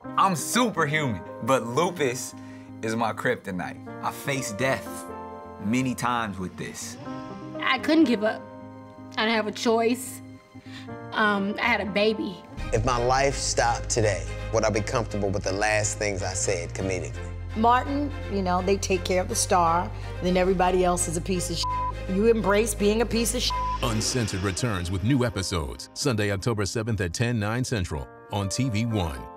I'm superhuman, but lupus is my kryptonite. I faced death many times with this. I couldn't give up. I didn't have a choice. I had a baby. If my life stopped today, would I be comfortable with the last things I said comedically? Martin, you know, they take care of the star, and then everybody else is a piece of shit. You embrace being a piece of shit. Uncensored returns with new episodes Sunday, October 7th at 10, 9 Central on TV1.